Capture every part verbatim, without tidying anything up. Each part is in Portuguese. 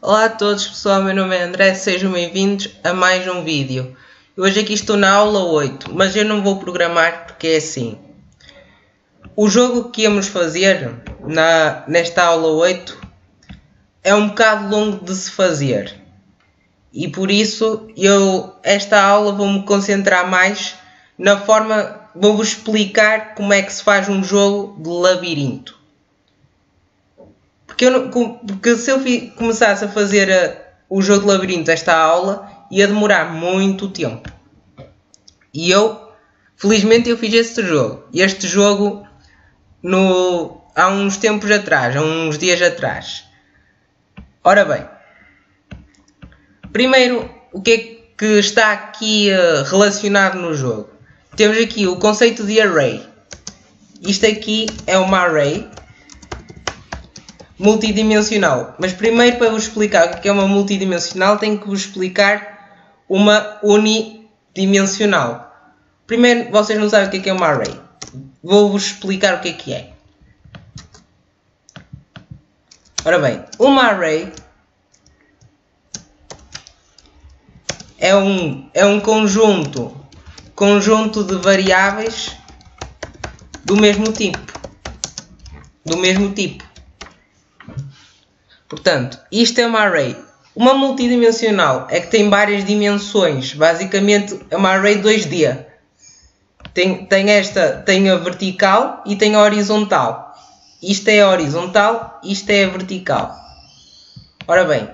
Olá a todos pessoal, meu nome é André, sejam bem-vindos a mais um vídeo. Hoje aqui estou na aula oito, mas eu não vou programar porque é assim. O jogo que íamos fazer na, nesta aula oito é um bocado longo de se fazer. E por isso eu esta aula vou-me concentrar mais na forma, vou-vos explicar como é que se faz um jogo de labirinto. Porque, eu não, porque se eu começasse a fazer a, o jogo de labirinto esta aula, ia demorar muito tempo. E eu, felizmente, eu fiz este jogo. Este jogo no, há uns tempos atrás, há uns dias atrás. Ora bem, primeiro, o que é que está aqui uh, relacionado no jogo? Temos aqui o conceito de array. Isto aqui é uma array multidimensional. Mas primeiro, para vos explicar o que é uma multidimensional, tenho que vos explicar uma unidimensional. Primeiro, vocês não sabem o que é uma array. Vou-vos explicar o que é que é. Ora bem, uma array é um, é um conjunto, conjunto de variáveis do mesmo tipo. Do mesmo tipo. Portanto, isto é uma array. Uma multidimensional é que tem várias dimensões. Basicamente, é uma array dois D. Tem, tem esta, tem a vertical e tem a horizontal. Isto é a horizontal, isto é a vertical. Ora bem.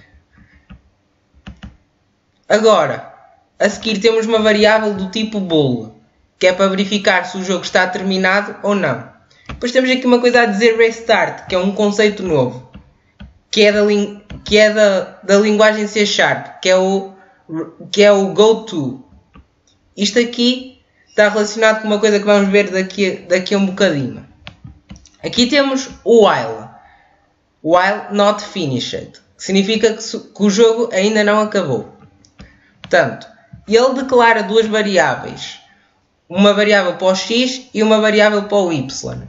Agora, a seguir temos uma variável do tipo bool, que é para verificar se o jogo está terminado ou não. Depois temos aqui uma coisa a dizer restart, que é um conceito novo. Que é, da, que é da, da linguagem C Sharp, que é o, que é o goto. Isto aqui está relacionado com uma coisa que vamos ver daqui, daqui a um bocadinho. Aqui temos o while. While not finished. Que significa que, que o jogo ainda não acabou. Portanto, ele declara duas variáveis. Uma variável para o x e uma variável para o y.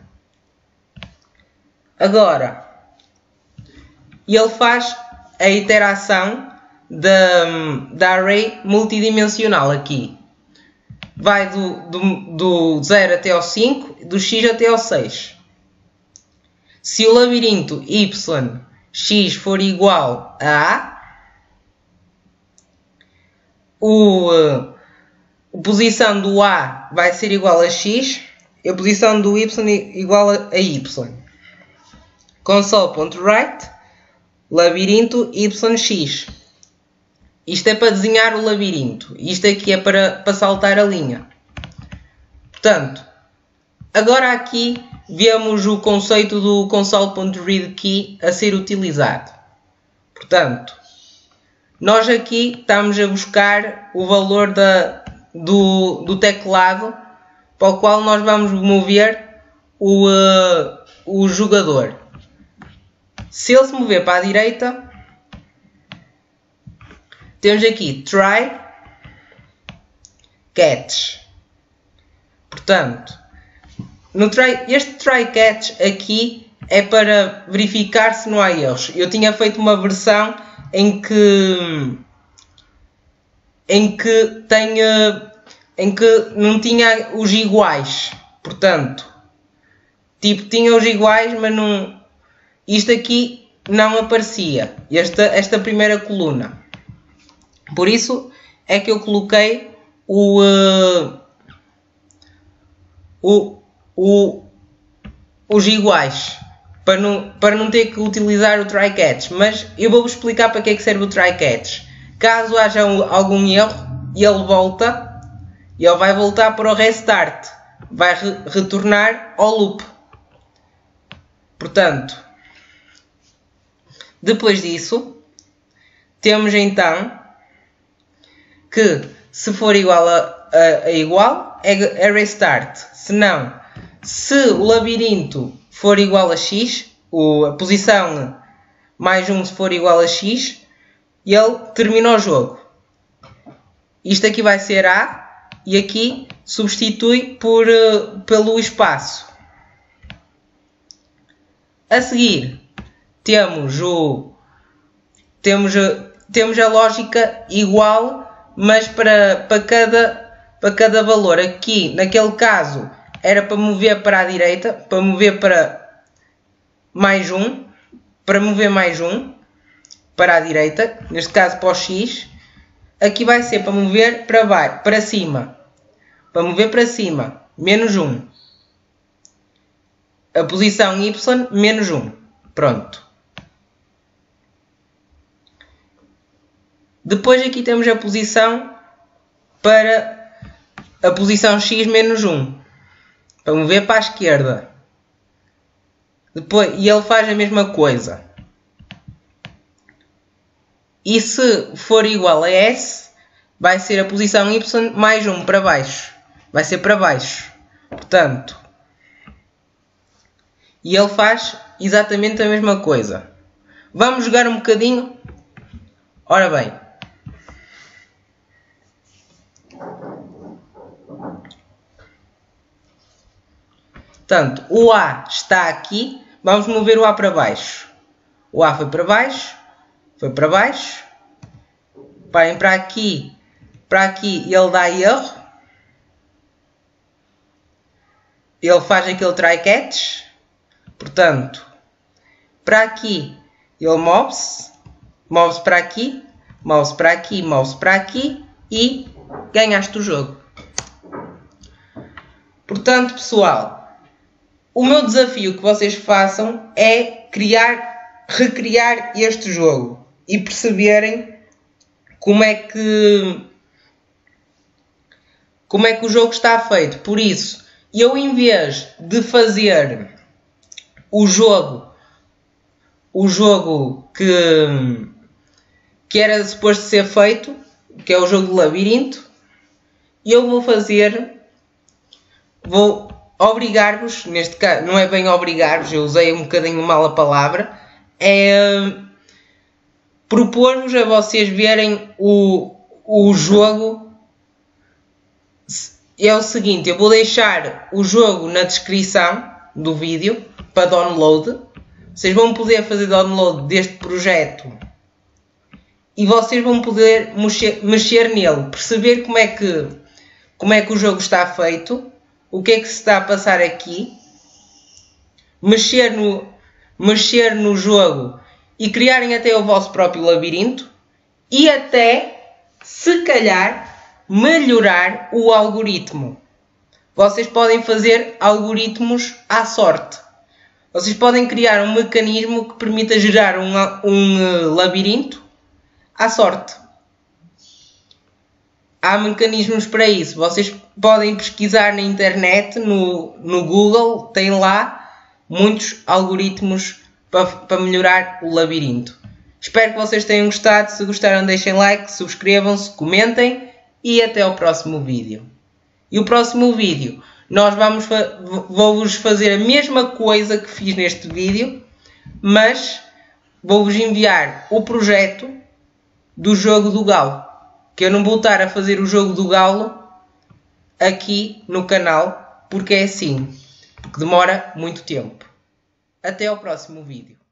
Agora, e ele faz a iteração da, da array multidimensional aqui. Vai do, do, do zero até ao cinco, do x até ao seis. Se o labirinto y, x for igual a A, o, a posição do A vai ser igual a x e a posição do y igual a, a y. Console.write labirinto yx. Isto é para desenhar o labirinto. Isto aqui é para, para saltar a linha. Portanto, agora aqui vemos o conceito do console.readKey a ser utilizado. Portanto, nós aqui estamos a buscar o valor da, do, do teclado para o qual nós vamos mover o, uh, o jogador. Se ele se mover para a direita, temos aqui try, catch. Portanto, no try, este try catch aqui é para verificar se não há erros. Eu tinha feito uma versão em que em que tenha em que não tinha os iguais. Portanto, tipo tinha os iguais, mas não isto aqui não aparecia, esta, esta primeira coluna. Por isso é que eu coloquei o, uh, o, o, os iguais, para não, para não ter que utilizar o try catch. Mas eu vou-vos explicar para que é que serve o try catch. Caso haja um, algum erro, ele volta, e ele vai voltar para o restart, vai re, retornar ao loop. Portanto, depois disso, temos então que se for igual a, a, a igual, é, é restart. Se não, se o labirinto for igual a x, o, a posição mais um se for igual a x, ele termina o jogo. Isto aqui vai ser A e aqui substitui por, uh, pelo espaço. A seguir, temos o temos, temos a lógica igual, mas para, para, cada, para cada valor. Aqui, naquele caso, era para mover para a direita, para mover para mais um, para mover mais um, para a direita, neste caso para o X. Aqui vai ser para mover para baixo, para cima, para mover para cima, menos um. A posição Y, menos um. Pronto. Depois aqui temos a posição para a posição X menos um. Para mover para a esquerda. Depois, e ele faz a mesma coisa. E se for igual a S, vai ser a posição Y mais um para baixo. Vai ser para baixo. Portanto, e ele faz exatamente a mesma coisa. Vamos jogar um bocadinho? Ora bem. Portanto, o A está aqui. Vamos mover o A para baixo. O A foi para baixo. Foi para baixo. Parem para aqui. Para aqui ele dá erro. Ele faz aquele try catch. Portanto, para aqui ele move-se. Move-se para aqui. Move-se para aqui. Move-se para aqui. E ganhaste o jogo. Portanto, pessoal, o meu desafio que vocês façam é criar, recriar este jogo e perceberem como é que como é que o jogo está feito. Por isso, eu em vez de fazer o jogo o jogo que que era suposto ser feito, que é o jogo do labirinto, eu vou fazer vou obrigar-vos, neste caso, não é bem obrigar-vos, eu usei um bocadinho mal a palavra, é propor-vos a vocês verem o, o jogo. É o seguinte, eu vou deixar o jogo na descrição do vídeo para download. Vocês vão poder fazer download deste projeto e vocês vão poder mexer, mexer nele, perceber como é que, como é que o jogo está feito. O que é que se está a passar aqui? Mexer no, mexer no jogo e criarem até o vosso próprio labirinto e até, se calhar, melhorar o algoritmo. Vocês podem fazer algoritmos à sorte. Vocês podem criar um mecanismo que permita gerar um, um labirinto à sorte. Há mecanismos para isso. Vocês podem pesquisar na internet, no, no Google, tem lá muitos algoritmos para, para melhorar o labirinto. Espero que vocês tenham gostado. Se gostaram, deixem like, subscrevam-se, comentem e até ao próximo vídeo. E o próximo vídeo, nós vamos fa- vou-vos fazer a mesma coisa que fiz neste vídeo, mas vou-vos enviar o projeto do jogo do galo. Que eu não vou estar a fazer o jogo do galo aqui no canal, porque é assim, que demora muito tempo. Até ao próximo vídeo.